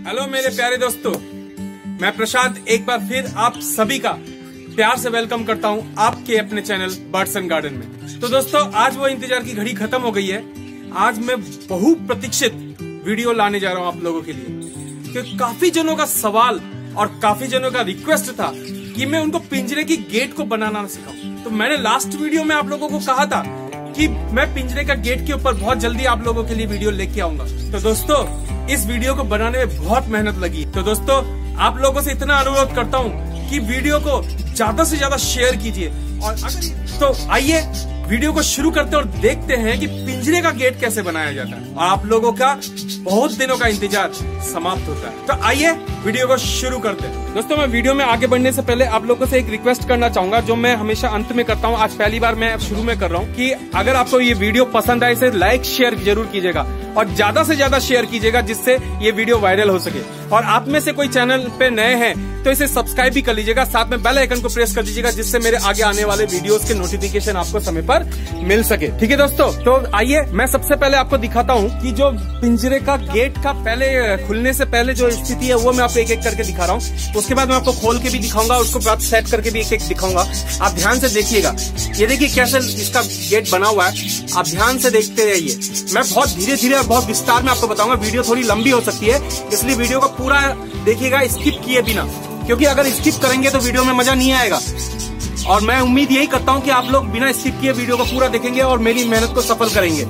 Hello मेरे प्यारे दोस्तों, मैं प्रशांत एक बार फिर आप सभी का प्यार से वेलकम करता हूं आपके अपने चैनल बर्ड्स एंड गार्डन में। तो दोस्तों, आज वो इंतजार की घड़ी खत्म हो गई है। आज मैं बहु प्रतीक्षित वीडियो लाने जा रहा हूं आप लोगों के लिए, क्योंकि काफी जनों का सवाल और काफी जनों का रिक्वेस्ट था कि मैं उनको पिंजरे की गेट को बनाना सिखाऊं। तो मैंने लास्ट वीडियो में आप लोगों को कहा था कि मैं पिंजरे का गेट के ऊपर बहुत जल्दी आप लोगों के लिए वीडियो लेके आऊंगा। तो दोस्तों, इस वीडियो को बनाने में बहुत मेहनत लगी। तो दोस्तों, आप लोगों से इतना अनुरोध करता हूँ कि वीडियो को ज्यादा से ज्यादा शेयर कीजिए। और तो आइए वीडियो को शुरू करते हैं और देखते हैं कि पिंजरे का गेट कैसे बनाया जाता है। और आप लोगों का बहुत दिनों का इंतजार समाप्त होता है। तो आइए वीडियो को शुरू करते हैं। दोस्तों, मैं वीडियो में आगे बढ़ने से पहले आप लोगों से एक रिक्वेस्ट करना चाहूंगा, जो मैं हमेशा अंत में करता हूं, आज पहली बार मैं शुरू में कर रहा हूं, कि अगर आपको ये वीडियो पसंद आए इसे लाइक शेयर जरूर कीजिएगा और ज्यादा से ज्यादा शेयर कीजिएगा, जिससे ये वीडियो वायरल हो सके। और आप में से कोई चैनल पे नए हैं तो इसे सब्सक्राइब भी कर लीजिएगा, साथ में बेल आइकन को प्रेस कर दीजिएगा, जिससे मेरे आगे आने वाले वीडियोस के नोटिफिकेशन आपको समय पर मिल सके। ठीक है दोस्तों, तो आइए मैं सबसे पहले आपको दिखाता हूँ कि जो पिंजरे का गेट का पहले खुलने से पहले जो स्थिति है वो मैं आपको एक एक करके दिखा रहा हूँ। उसके बाद मैं आपको खोल के भी दिखाऊंगा, उसको बाद सेट करके भी एक एक दिखाऊंगा। आप ध्यान से देखिएगा। ये देखिए कैसे इसका गेट बना हुआ है, आप ध्यान से देखते रहिए। मैं बहुत धीरे धीरे और बहुत विस्तार में आपको बताऊंगा। वीडियो थोड़ी लंबी हो सकती है, इसलिए वीडियो को पूरा देखिएगा स्किप किए बिना, क्योंकि अगर स्किप करेंगे तो वीडियो में मजा नहीं आएगा। और मैं उम्मीद यही करता हूं कि आप लोग बिना स्किप किए वीडियो को पूरा देखेंगे और मेरी मेहनत को सफल करेंगे।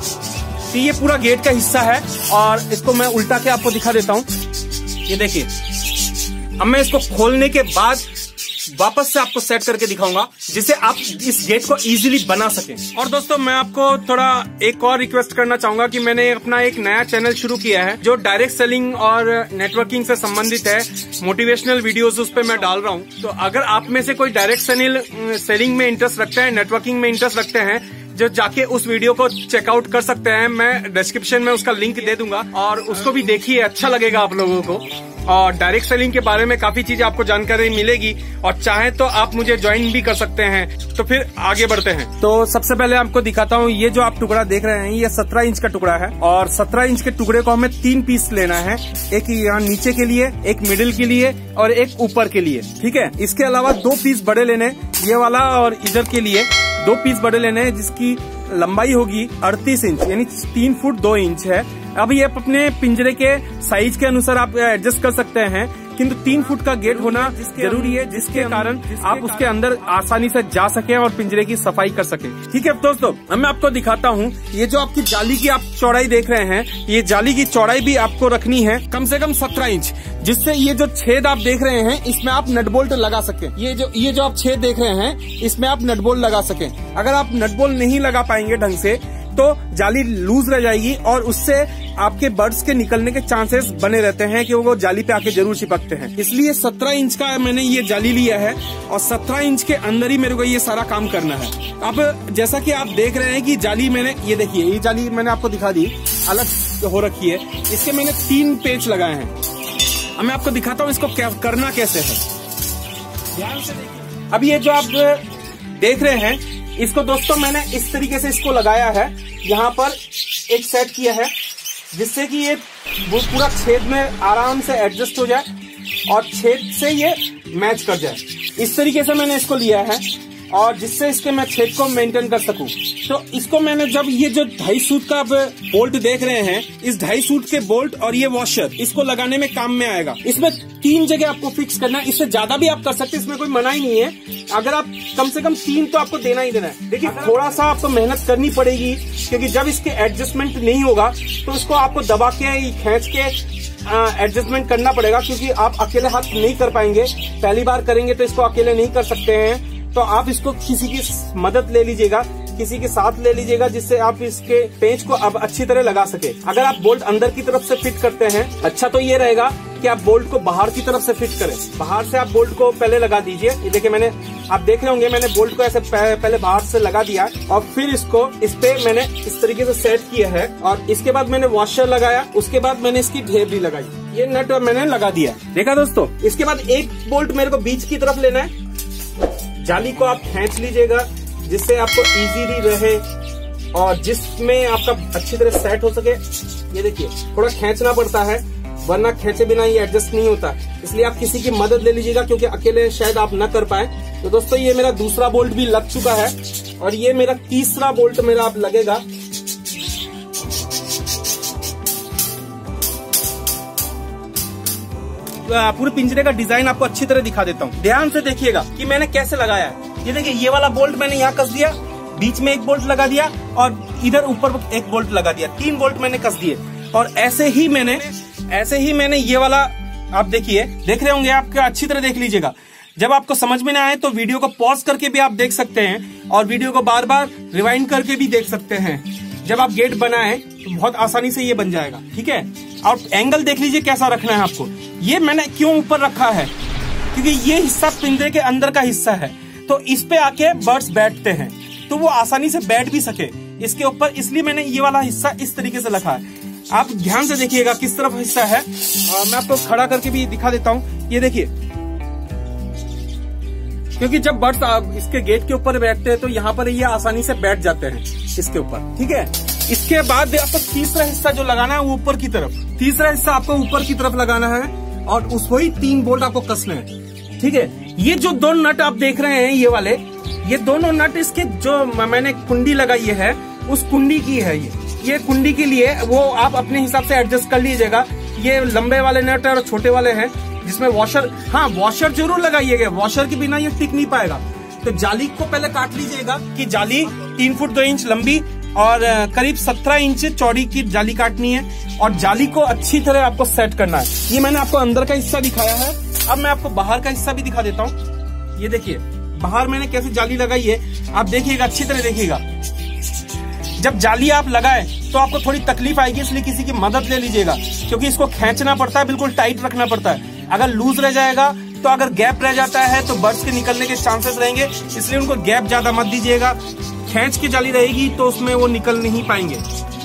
तो ये पूरा गेट का हिस्सा है और इसको मैं उल्टा के आपको दिखा देता हूं। ये देखिए, अब मैं इसको खोलने के बाद वापस से आपको सेट करके दिखाऊंगा, जिससे आप इस गेट को इजीली बना सकें। और दोस्तों, मैं आपको थोड़ा एक और रिक्वेस्ट करना चाहूंगा कि मैंने अपना एक नया चैनल शुरू किया है जो डायरेक्ट सेलिंग और नेटवर्किंग से संबंधित है। मोटिवेशनल वीडियोस उस पर मैं डाल रहा हूं। तो अगर आप में से कोई डायरेक्ट सेलिंग में इंटरेस्ट रखते हैं, नेटवर्किंग में इंटरेस्ट रखते हैं, जो जाके उस वीडियो को चेकआउट कर सकते हैं। मैं डिस्क्रिप्शन में उसका लिंक दे दूंगा और उसको भी देखिए, अच्छा लगेगा आप लोगों को। और डायरेक्ट सेलिंग के बारे में काफी चीजें आपको जानकारी मिलेगी, और चाहे तो आप मुझे ज्वाइन भी कर सकते हैं। तो फिर आगे बढ़ते हैं। तो सबसे पहले आपको दिखाता हूँ, ये जो आप टुकड़ा देख रहे हैं ये 17 इंच का टुकड़ा है, और 17 इंच के टुकड़े को हमें 3 पीस लेना है। एक यहाँ नीचे के लिए, एक मिडिल के लिए और एक ऊपर के लिए। ठीक है, इसके अलावा 2 पीस बड़े लेने, ये वाला और इधर के लिए 2 पीस बड़े लेने हैं, जिसकी लंबाई होगी 38 इंच, यानी 3 फुट 2 इंच है। अब ये अपने पिंजरे के साइज के अनुसार आप एडजस्ट कर सकते हैं, किंतु 3 फुट का गेट होना जरूरी है, जिसके कारण आप उसके अंदर आसानी से जा सके और पिंजरे की सफाई कर सके। ठीक है दोस्तों, अब मैं आपको दिखाता हूँ। ये जो आपकी जाली की आप चौड़ाई देख रहे हैं, ये जाली की चौड़ाई भी आपको रखनी है कम से कम 17 इंच, जिससे ये जो छेद आप देख रहे हैं इसमें आप नट बोल्ट लगा सकें। ये जो आप छेद देख रहे हैं इसमें आप नट बोल्ट लगा सकें। अगर आप नट बोल्ट नहीं लगा पाएंगे ढंग से तो जाली लूज रह जाएगी और उससे आपके बर्ड्स के निकलने के चांसेस बने रहते हैं कि वो जाली पे आके जरूर चिपकते हैं। इसलिए 17 इंच का मैंने ये जाली लिया है और 17 इंच के अंदर ही मेरे को ये सारा काम करना है। अब जैसा कि आप देख रहे हैं कि जाली मैंने, ये देखिए, ये जाली मैंने आपको दिखा दी, अलग हो रखी है। इसके मैंने 3 पेच लगाए हैं। अब मैं आपको दिखाता हूँ इसको करना कैसे है, ध्यान से देखिए। अब ये जो आप देख रहे हैं, इसको दोस्तों मैंने इस तरीके से इसको लगाया है, यहाँ पर एक सेट किया है, जिससे कि ये वो पूरा छेद में आराम से एडजस्ट हो जाए और छेद से ये मैच कर जाए। इस तरीके से मैंने इसको लिया है, और जिससे इसके मैं छेद को मेंटेन कर सकूं। तो इसको मैंने, जब ये जो 2.5 सूट का आप बोल्ट देख रहे हैं, इस 2.5 सूट के बोल्ट और ये वॉशर इसको लगाने में काम में आएगा। इसमें 3 जगह आपको फिक्स करना है, इससे ज्यादा भी आप कर सकते हैं, इसमें कोई मना ही नहीं है। अगर आप कम से कम 3 तो आपको देना ही देना है। देखिए, थोड़ा सा आपको मेहनत करनी पड़ेगी, क्योंकि जब इसके एडजस्टमेंट नहीं होगा तो इसको आपको दबा के खींच के एडजस्टमेंट करना पड़ेगा, क्योंकि आप अकेले हाथ नहीं कर पाएंगे। पहली बार करेंगे तो इसको अकेले नहीं कर सकते हैं, तो आप इसको किसी की मदद ले लीजिएगा, किसी के साथ ले लीजिएगा, जिससे आप इसके पेंच को अब अच्छी तरह लगा सके। अगर आप बोल्ट अंदर की तरफ से फिट करते हैं, अच्छा तो ये रहेगा कि आप बोल्ट को बाहर की तरफ से फिट करें। बाहर से आप बोल्ट को पहले लगा दीजिए। ये देखिए, आप देख रहे होंगे मैंने बोल्ट को ऐसे पहले बाहर से लगा दिया और फिर इसको इस पे मैंने इस तरीके से सेट किया है, और इसके बाद मैंने वॉशर लगाया, उसके बाद मैंने इसकी ढेबरी लगाई, ये नट मैंने लगा दिया। देखा दोस्तों, इसके बाद एक बोल्ट मेरे को बीच की तरफ लेना है। जाली को आप खींच लीजिएगा, जिससे आपको इजीली रहे और जिसमें आपका अच्छी तरह सेट हो सके। ये देखिए, थोड़ा खींचना पड़ता है वरना खेचे बिना ये एडजस्ट नहीं होता, इसलिए आप किसी की मदद ले लीजिएगा, क्योंकि अकेले शायद आप न कर पाए। तो दोस्तों ये मेरा दूसरा बोल्ट भी लग चुका है और ये मेरा तीसरा बोल्ट मेरा अब लगेगा। पूरे पिंजरे का डिजाइन आपको अच्छी तरह दिखा देता हूँ, ध्यान से देखिएगा कि मैंने कैसे लगाया है। ये देखिए, ये वाला बोल्ट मैंने यहाँ कस दिया, बीच में एक बोल्ट लगा दिया और इधर ऊपर एक बोल्ट लगा दिया, 3 बोल्ट मैंने कस दिए। और ऐसे ही मैंने ये वाला, आप देखिए, देख रहे होंगे आप, अच्छी तरह देख लीजिएगा। जब आपको समझ में ना आए तो वीडियो को पॉज करके भी आप देख सकते हैं और वीडियो को बार बार रिवाइंड करके भी देख सकते हैं। जब आप गेट बनाए तो बहुत आसानी से ये बन जाएगा, ठीक है। और एंगल देख लीजिए कैसा रखना है आपको। ये मैंने क्यों ऊपर रखा है, क्योंकि ये हिस्सा पिंजरे के अंदर का हिस्सा है, तो इस पे आके बर्ड्स बैठते हैं, तो वो आसानी से बैठ भी सके इसके ऊपर, इसलिए मैंने ये वाला हिस्सा इस तरीके से रखा है। आप ध्यान से देखिएगा किस तरफ हिस्सा है, मैं आपको खड़ा करके भी दिखा देता हूँ। ये देखिए, क्योंकि जब बर्ड्स इसके गेट के ऊपर बैठते हैं तो यहाँ पर ये आसानी से बैठ जाते हैं इसके ऊपर, ठीक है। इसके बाद आपको तीसरा हिस्सा जो लगाना है वो ऊपर की तरफ, तीसरा हिस्सा आपको ऊपर की तरफ लगाना है और उसको ही 3 बोल्ट आपको कसने हैं, ठीक है। ये जो 2 नट आप देख रहे हैं, ये वाले, ये दोनों नट इसके जो मैंने कुंडी लगाई है उस कुंडी की है। ये कुंडी के लिए वो आप अपने हिसाब से एडजस्ट कर लीजिएगा। ये लंबे वाले नट है और छोटे वाले हैं, जिसमें वॉशर, हाँ वॉशर जरूर लगाइएगा, वॉशर के बिना ये टिक नहीं पाएगा। तो जाली को पहले काट लीजिएगा कि जाली 3 फुट 2 इंच लंबी और करीब 17 इंच चौड़ी की जाली काटनी है और जाली को अच्छी तरह आपको सेट करना है। ये मैंने आपको अंदर का हिस्सा दिखाया है, अब मैं आपको बाहर का हिस्सा भी दिखा देता हूँ। ये देखिए, बाहर मैंने कैसे जाली लगाई है, आप देखिएगा, अच्छी तरह देखिएगा। जब जाली आप लगाए तो आपको थोड़ी तकलीफ आएगी, इसलिए किसी की मदद ले लीजिएगा, क्योंकि इसको खींचना पड़ता है, बिल्कुल टाइट रखना पड़ता है। अगर लूज रह जाएगा तो अगर गैप रह जाता है तो बर्ड्स के निकलने के चांसेस रहेंगे, इसलिए उनको गैप ज्यादा मत दीजिएगा। खींच की जाली रहेगी तो उसमें वो निकल नहीं पाएंगे।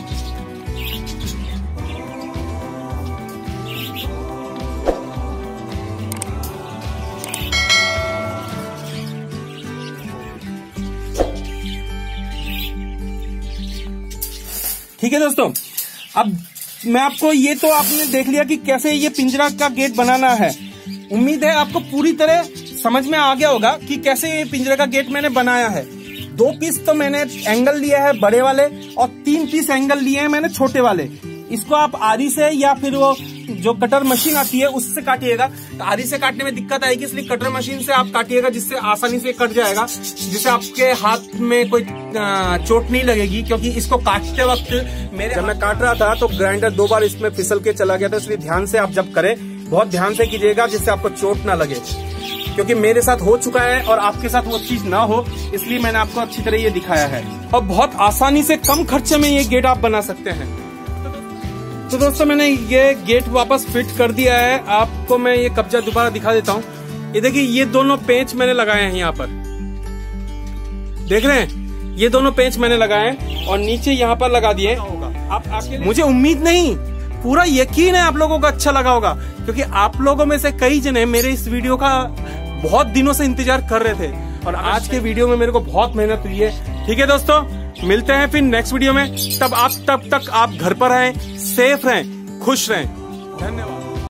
ठीक है दोस्तों, अब मैं आपको, ये तो आपने देख लिया कि कैसे ये पिंजरा का गेट बनाना है। उम्मीद है आपको पूरी तरह समझ में आ गया होगा कि कैसे ये पिंजरे का गेट मैंने बनाया है। 2 पीस तो मैंने एंगल लिया है बड़े वाले और 3 पीस एंगल लिए हैं मैंने छोटे वाले। इसको आप आरी से या फिर वो जो कटर मशीन आती है उससे काटिएगा। तो आरी से काटने में दिक्कत आएगी, इसलिए कटर मशीन से आप काटिएगा, जिससे आसानी से कट जाएगा, जिससे आपके हाथ में कोई चोट नहीं लगेगी। क्योंकि इसको काटते वक्त जब मैं काट रहा था तो ग्राइंडर 2 बार इसमें फिसल के चला गया था, इसलिए ध्यान से आप जब करें बहुत ध्यान से कीजिएगा, जिससे आपको चोट ना लगे। क्योंकि मेरे साथ हो चुका है और आपके साथ वो चीज ना हो, इसलिए मैंने आपको अच्छी तरह ये दिखाया है। और बहुत आसानी से कम खर्चे में ये गेट आप बना सकते हैं। तो दोस्तों मैंने ये गेट वापस फिट कर दिया है। आपको मैं ये कब्जा दोबारा दिखा देता हूँ। ये देखिए, ये दोनों पेंच मैंने लगाए हैं यहाँ पर, देख रहे हैं, ये दोनों पेंच मैंने लगाए हैं और नीचे यहाँ पर लगा दिए। आप आके, मुझे उम्मीद नहीं, पूरा यकीन है आप लोगों को अच्छा लगा होगा, क्योंकि आप लोगों में से कई जने मेरे इस वीडियो का बहुत दिनों से इंतजार कर रहे थे और आज के वीडियो में मेरे को बहुत मेहनत हुई है। ठीक है दोस्तों, मिलते हैं फिर नेक्स्ट वीडियो में। तब तक आप घर पर रहें, सेफ रहें, खुश रहें। धन्यवाद।